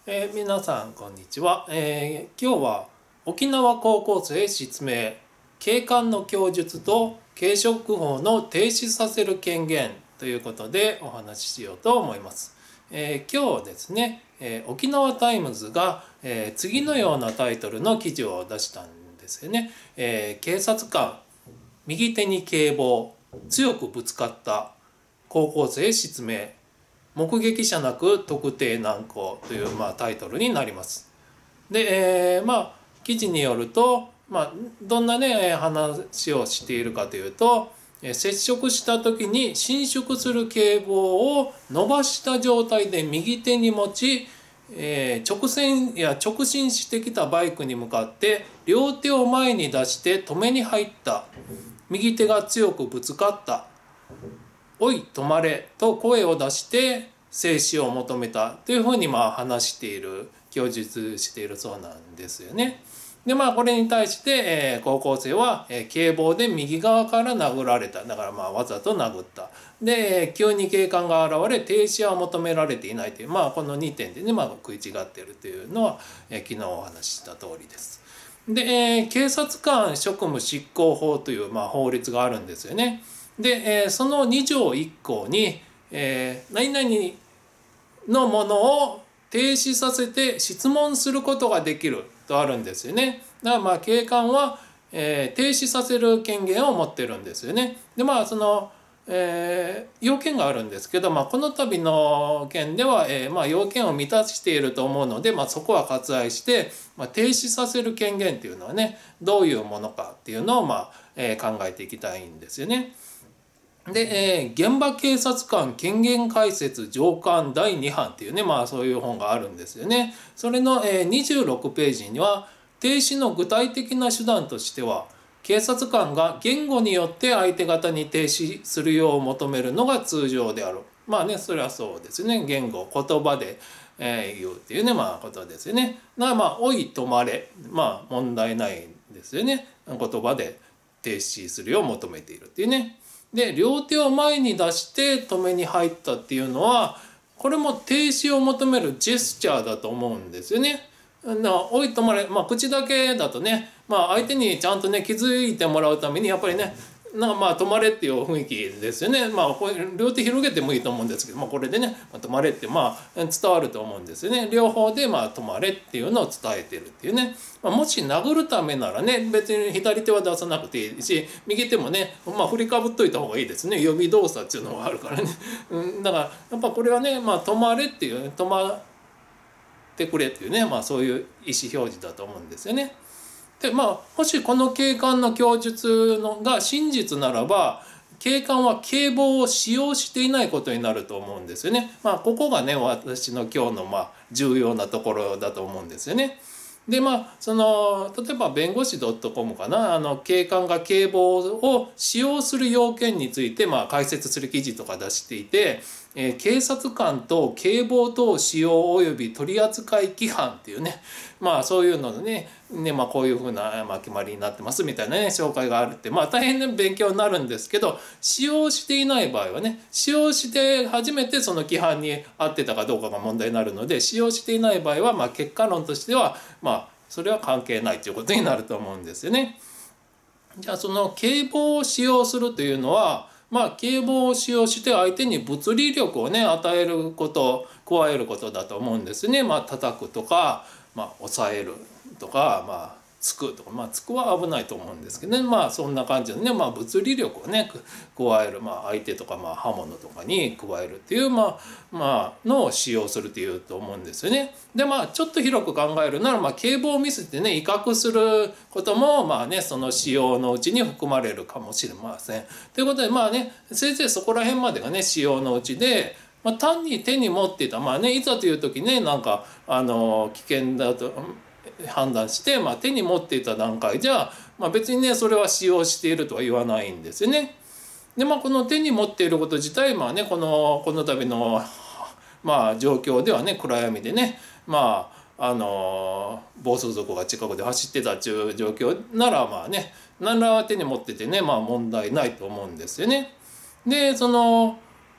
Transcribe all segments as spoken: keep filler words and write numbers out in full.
えー皆さんこんにちは、えー今日は沖縄高校生失明警官の供述と警職法の停止させる権限ということでお話ししようと思います。えー今日ですね、えー沖縄タイムズが、えー次のようなタイトルの記事を出したんですよね。えー警察官右手に警棒強くぶつかった高校生失明目撃者なく特定難航という、まあ、タイトルになります。で、えー、まあ記事によると、まあ、どんなね話をしているかというと、接触した時に伸縮する警棒を伸ばした状態で右手に持ち、えー、直線や直進してきたバイクに向かって両手を前に出して止めに入った。右手が強くぶつかった。おい止まれと声を出して静止を求めたというふうにまあ話している供述しているそうなんですよね。でまあこれに対して、えー、高校生は、えー、警棒で右側から殴られた。だからまあわざと殴った。で急に警官が現れ停止は求められていないという、まあこのにてんでね、まあ、食い違っているというのは、えー、昨日お話しした通りです。で、えー、警察官職務執行法という、まあ、法律があるんですよね。で、えー、そのに条いっ項に、えー、何々のものを停止させて質問することができるとあるんですよね。だからまあ警官は、えー、停止させる権限を持ってるんですよね。でまあその、えー、要件があるんですけど、まあ、この度の件では、えーまあ、要件を満たしていると思うので、まあ、そこは割愛して、まあ、停止させる権限っていうのはねどういうものかっていうのを、まあえー、考えていきたいんですよね。で、えー、現場警察官権限解説上巻だいに版っていうね、まあそういう本があるんですよね。それの、えー、にじゅうろくページには停止の具体的な手段としては警察官が言語によって相手方に停止するよう求めるのが通常である。まあねそれはそうですね。言語言葉で、えー、言うっていうねまあことですよね。だからまあ「おい止まれ」まあ問題ないですよね。言葉で停止するよう求めているっていうね。で両手を前に出して止めに入ったっていうのはこれも停止を求めるジェスチャーだと思うんですよね。なおい止まれ、まあ、口だけだとね、まあ、相手にちゃんとね気づいてもらうためにやっぱりねなんかまあ止まれっていう雰囲気ですよね。まあこれ両手広げてもいいと思うんですけど、まあ、これでね止まれってまあ伝わると思うんですよね。両方でまあ止まれっていうのを伝えてるっていうね。まあ、もし殴るためならね別に左手は出さなくていいし右手もねまあ振りかぶっといた方がいいですね。予備動作っていうのがあるからね。うん、だからやっぱこれはねまあ止まれっていう、ね、止まってくれっていうねまあそういう意思表示だと思うんですよね。でまあもしこの警官の供述のが真実ならば警官は警棒を使用していないことになると思うんですよね。まあここがね私の今日のまあ重要なところだと思うんですよね。でまあその例えば弁護士 .com かなあの警官が警棒を使用する要件についてまあ解説する記事とか出していて、えー、警察官と警棒等使用及び取扱規範っていうねまあそういうのねね、まあ、こういうふうな、まあ、決まりになってますみたいなね紹介があるってまあ大変な勉強になるんですけど使用していない場合はね使用して初めてその規範に合ってたかどうかが問題になるので使用していない場合はまあ結果論としてはまあそれは関係ないということになると思うんですよね。じゃあその警棒を使用するというのはまあ警棒を使用して相手に物理力をね与えること加えることだと思うんですね。まあ叩くとか、まあ、抑えるとかまあつくとかまあつくは危ないと思うんですけどねまあそんな感じでね、まあ、物理力をね加える、まあ、相手とか、まあ、刃物とかに加えるっていう、まあまあのを使用するっていうと思うんですよね。でまあちょっと広く考えるなら、まあ、警棒を見せてね威嚇することもまあねその使用のうちに含まれるかもしれません。ということでまあねせいぜいそこら辺までがね使用のうちで。まあ、単に手に持っていたまあねいざという時ねなんかあの危険だと判断して、まあ、手に持っていた段階じゃ、まあ、別にねそれは使用しているとは言わないんですよね。でまあこの手に持っていること自体まあねこのこの度のまあ状況ではね暗闇でねまああの暴走族が近くで走ってたっていう状況ならまあね何ら手に持っててねまあ問題ないと思うんですよね。でその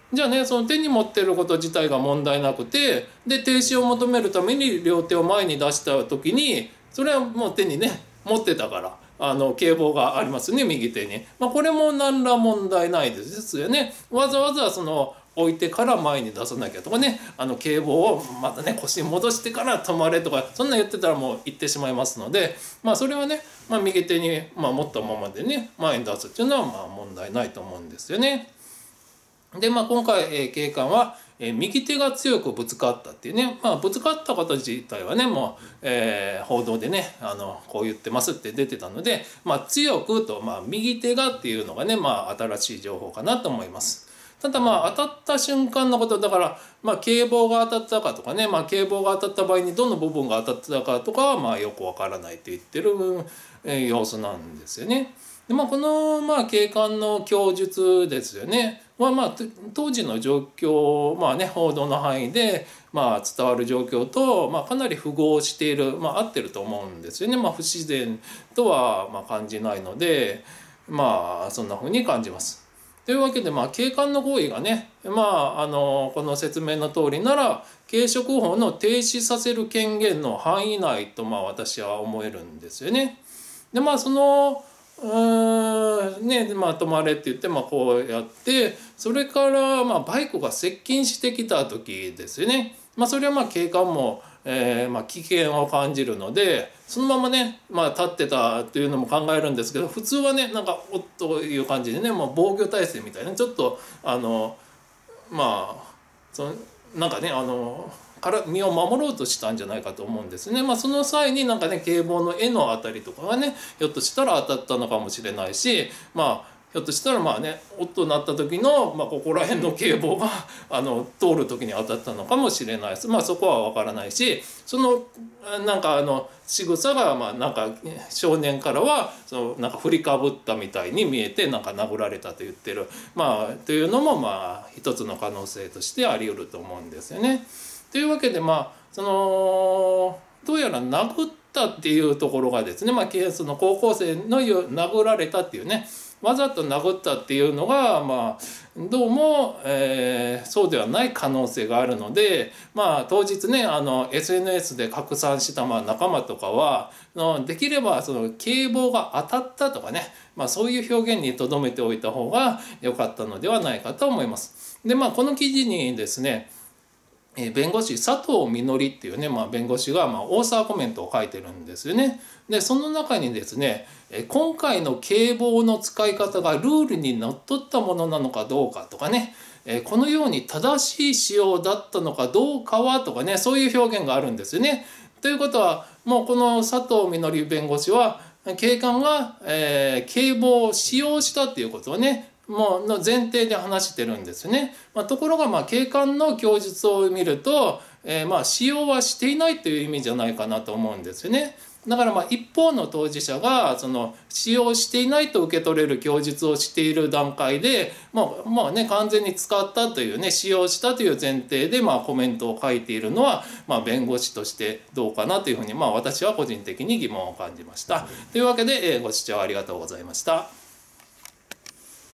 じゃあねその手に持ってること自体が問題なくて、で停止を求めるために両手を前に出した時にそれはもう手にね持ってたからあの警棒がありますね右手に、まあ、これも何ら問題ないですよね。わざわざその置いてから前に出さなきゃとかね、あの警棒をまたね腰に戻してから止まれとかそんな言ってたらもう言ってしまいますので、まあそれはね、まあ、右手に、まあ、持ったままでね前に出すっていうのはまあ問題ないと思うんですよね。でまあ今回、えー、警官は、えー、右手が強くぶつかったっていうね、まあ、ぶつかったこと自体はねもう、えー、報道でねあのこう言ってますって出てたので、まあ、強くと、まあ、右手がっていうのがね、まあ、新しい情報かなと思います。ただまあ当たった瞬間のことだから、まあ、警棒が当たったかとかね、まあ、警棒が当たった場合にどの部分が当たったかとかはまあよくわからないと言ってる、えー、様子なんですよね。でまあ、このまあ警官の供述ですよねはまあ当時の状況、まあね、報道の範囲でまあ伝わる状況と、まあ、かなり符合している、まあ、合ってると思うんですよね。まあ、不自然とはまあ感じないのでまあそんな風に感じます。というわけで、まあ、警官の行為がね、まあ、あのこの説明の通りなら警職法の停止させる権限の範囲内とまあ私は思えるんですよね。でまあそのうーんねまあ、止まれって言って、まあ、こうやってそれからまあバイクが接近してきた時ですよね。まあ、それはまあ警官も、えーまあ、危険を感じるのでそのままね、まあ、立ってたっていうのも考えるんですけど、普通はねなんかおっという感じでね、まあ、防御体制みたいなちょっとあのまあそのなんかねあのから身を守ろうとしたんじゃないかと思うんですね。まあ、その際になんかね警棒の柄のあたりとかがねひょっとしたら当たったのかもしれないし、まあひょっとしたらまあねおっとなった時の、まあ、ここら辺の警棒があの通る時に当たったのかもしれないです。まあそこは分からないし、そのなんかあの仕草がまあなんか少年からはそのなんか振りかぶったみたいに見えてなんか殴られたと言ってる、まあというのもまあ一つの可能性としてあり得ると思うんですよね。というわけでまあそのどうやら殴ったっていうところがですね、まあ、その高校生の言う殴られたっていうねわざと殴ったっていうのがまあどうも、えー、そうではない可能性があるので、まあ当日ねあの エスエヌエス で拡散したまあ仲間とかはできればその警棒が当たったとかね、まあ、そういう表現にとどめておいた方が良かったのではないかと思います。でまあこの記事にですね弁護士佐藤みのりっていうね、まあ、弁護士がまあオーサーコメントを書いてるんですよね。でその中にですね今回の警棒の使い方がルールにのっとったものなのかどうかとかねこのように正しい使用だったのかどうかはとかねそういう表現があるんですよね。ということはもうこの佐藤みのり弁護士は警官が、えー、警棒を使用したっていうことをねもうの前提で話してるんですね。まあ、ところがまあ警官の供述を見ると、えー、まあ使用はしていないという意味じゃないかなと思うんですよね。だからまあ一方の当事者がその使用していないと受け取れる供述をしている段階でもうまあね完全に使ったというね使用したという前提でまあコメントを書いているのはまあ弁護士としてどうかなというふうにまあ私は個人的に疑問を感じました。というわけでご視聴ありがとうございました。